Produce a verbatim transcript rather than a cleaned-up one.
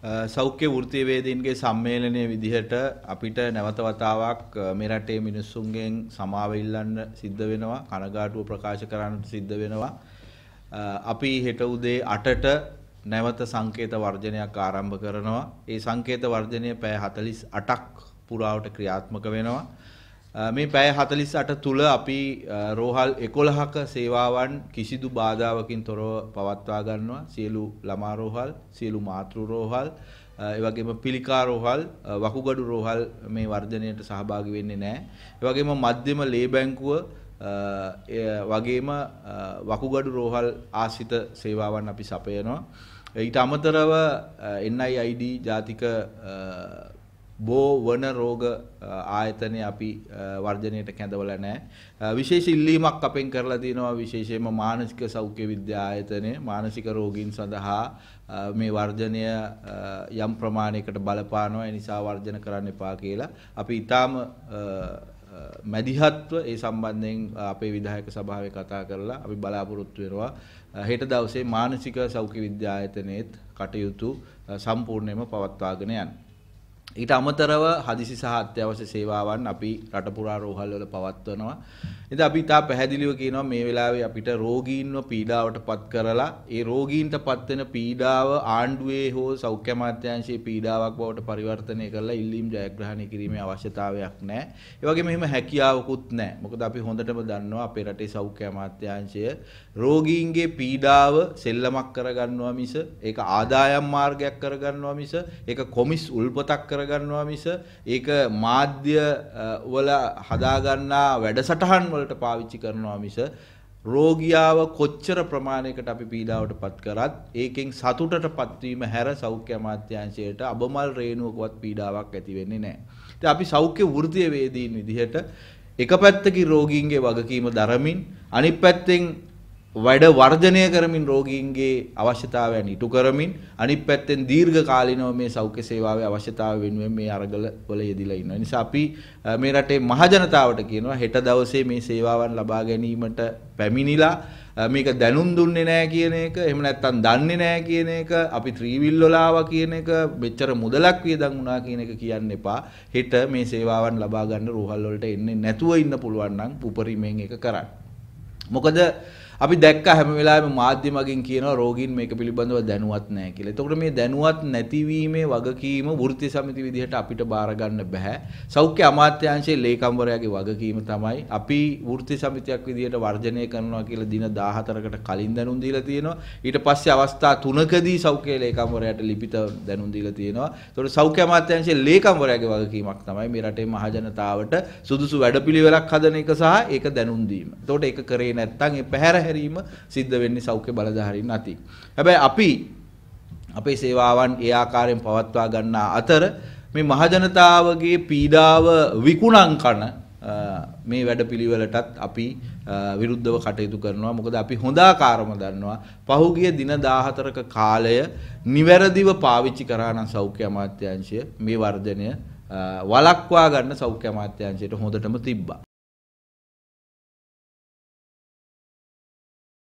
සෞඛ්‍ය වෘත්තීයවේදීන්ගේ සම්මේලනයේ විදිහට අපිට නැවත වතාවක් මේ රටේ මිනිස්සුන්ගෙන් සමාව ඉල්ලන්න සිද්ධ වෙනවා, කනගාටුව ප්‍රකාශ කරන්නට සිද්ධ වෙනවා. අපි හෙට උදේ අටට නැවත සංකේත වර්ජනයක් ආරම්භ කරනවා. ඒ සංකේත වර්ජනය පැය හතළිස් අටක් පුරාවට ක්‍රියාත්මක වෙනවා. මේ පැය හතළිස් අට තුල අපි රෝහල් එකොළහක සේවාවන් කිසිදු බාධාවකින් තොරව පවත්වා ගන්නවා. සියලු ළමා රෝහල්, සියලු මාතෘ රෝහල්, ඒ වගේම පිළිකා රෝහල්, වකුගඩු රෝහල් මේ වර්ධනයට සහභාගී වෙන්නේ නැහැ. ඒ වගේම මධ්‍යම ලේ බැංකුව වගේම වකුගඩු රෝහල් ආශ්‍රිත සේවාවන් අපි සපයනවා. ඊට අමතරව එන් අයි ආයි ඩී ජාතික බෝ වන රෝග ආයතනය අපි වර්ජනයට කැඳවලා නැහැ. විශේෂ ඉල්ලීමක් අපෙන් කරලා තියෙනවා, විශේෂයෙන්ම මානසික සෞඛ්‍ය විද්‍යා ආයතනය මානසික රෝගීන් සඳහා මේ වර්ජනය යම් ප්‍රමාණයකට බලපානවා. ඒ නිසා වර්ජන කරන්න එපා කියලා අපි ඊටාම මැදිහත්ව ඒ සම්බන්ධයෙන් අපේ විධායක සභාවේ කතා කරලා අපි බලාපොරොත්තු වෙනවා හෙට දවසේ මානසික සෞඛ්‍ය විද්‍යා ආයතනයේත් කටයුතු සම්පූර්ණයෙන්ම පවත්වාගෙන යන්න. ඊට අමතරව හදිසි සහ අත්‍යවශ්‍ය සේවාවන් අපි රට පුරා රෝහල් වල පවත්වනවා. ඉතින් අපි තා පැහැදිලිව කියනවා මේ වෙලාවේ අපිට රෝගීන්ව පීඩාවට පත් කරලා ඒ රෝගීන්ට පත් වෙන පීඩාව ආණ්ඩුවේ හෝ සෞඛ්‍ය අමාත්‍යාංශයේ පීඩාවක් බවට පරිවර්තනය කරලා ඉල්ලීම් ජයග්‍රහණය කිරීමේ අවශ්‍යතාවයක් නැහැ. ඒ වගේම එහෙම හැකියාවකුත් නැහැ. මොකද අපි හොඳටම දන්නවා අපේ රටේ සෞඛ්‍ය අමාත්‍යාංශය රෝගීන්ගේ පීඩාව සෙල්ලමක් කරගන්නවා මිස ඒක ආදායම් මාර්ගයක් කරගන්නවා මිස ඒක කොමිස් උල්පතක් කරගන්නවා මිස ඒක මාධ්‍ය වල හදාගන්නා වැඩසටහන් වලට පාවිච්චි කරනවා මිස රෝගියාව කොච්චර ප්‍රමාණයකට අපි පීඩාවට පත් කරත් ඒකෙන් සතුටටපත් වීම හැර සෞඛ්‍ය අමාත්‍යාංශයට අබමල් රේණුවකවත් පීඩාවක් ඇති වෙන්නේ නැහැ. ඉතින් අපි සෞඛ්‍ය වෘත්තීයවේදීන් විදිහට එක පැත්තකින් රෝගීන්ගේ වගකීම දරමින් අනිත් පැත්තෙන් වැඩ වර්ධනය කරමින් රෝගීන්ගේ අවශ්‍යතාවයන් ඉටු කරමින් අනිත් පැත්තෙන් දීර්ඝ කාලිනව මේ සෞඛ්‍ය සේවාවේ අවශ්‍යතාවය වෙනුවෙන් මේ අරගල වල යෙදিলা ඉන්නවා. ඒ නිසා අපි මේ රටේ මහ ජනතාවට කියනවා හෙට දවසේ මේ සේවාවන් ලබා ගැනීමට පැමිණිලා මේක දැනුම් දුන්නේ නැහැ කියන එක, එහෙම නැත්නම් දන්නේ නැහැ කියන එක, අපි ත්‍රිවිල් වල ආවා කියන එක, මෙච්චර මුදලක් වියදම් වුණා කියන එක කියන්න එපා. හෙට මේ සේවාවන් ලබා ගන්න රෝහල් වලට එන්නේ නැතුව ඉන්න පුළුවන් නම් උපරිමයෙන් ඒක කරන්න. මොකද අපි දැක්ක හැම වෙලාවෙම මාධ්‍ය මගින් කියනවා රෝගීන් මේක පිළිබඳව දැනුවත් නැහැ කියලා. එතකොට මේ දැනුවත් නැතිවීමේ වගකීම වෘත්තීය සමිති විදිහට අපිට බාර ගන්න බෑ. සෞඛ්‍ය අමාත්‍යාංශයේ ලේකම්වරයාගේ වගකීම තමයි අපි වෘත්තීය සමිතියක් විදිහට වර්ජනය කරනවා කියලා දින දාහතරකට කලින් දැනුම් දීලා තියෙනවා. ඊට පස්සේ අවස්ථා තුනකදී සෞඛ්‍ය ලේකම්වරයාට ලිඛිත දැනුම් දීලා තියෙනවා. එතකොට සෞඛ්‍ය අමාත්‍යාංශයේ ලේකම්වරයාගේ වගකීමක් තමයි මේ රටේ මහ ජනතාවට සුදුසු වැඩපිළිවෙලක් හදන එක සහ ඒක දැනුම් දීම. එතකොට ඒක කරේ නැත්නම් ඒ පැහැර සිද්ධ වෙන්නේ සෞඛ්‍ය බලධාරීන් අතින්. හැබැයි අපි අපේ සේවාවන් ඒ ආකාරයෙන් පවත්වා ගන්න අතර මේ මහ ජනතාවගේ පීඩාව විකුණන් කන මේ වැඩපිළිවෙලටත් අපි විරුද්ධව කටයුතු කරනවා. මොකද අපි හොඳ ආකාරම දන්නවා පහුගිය දින දාහතරක කාලය නිවැරදිව පාවිච්චි කරා නම් සෞඛ්‍ය අමාත්‍යාංශය මේ වර්ධනය වළක්වා ගන්න සෞඛ්‍ය අමාත්‍යාංශයට හොඳටම තිබ්බා.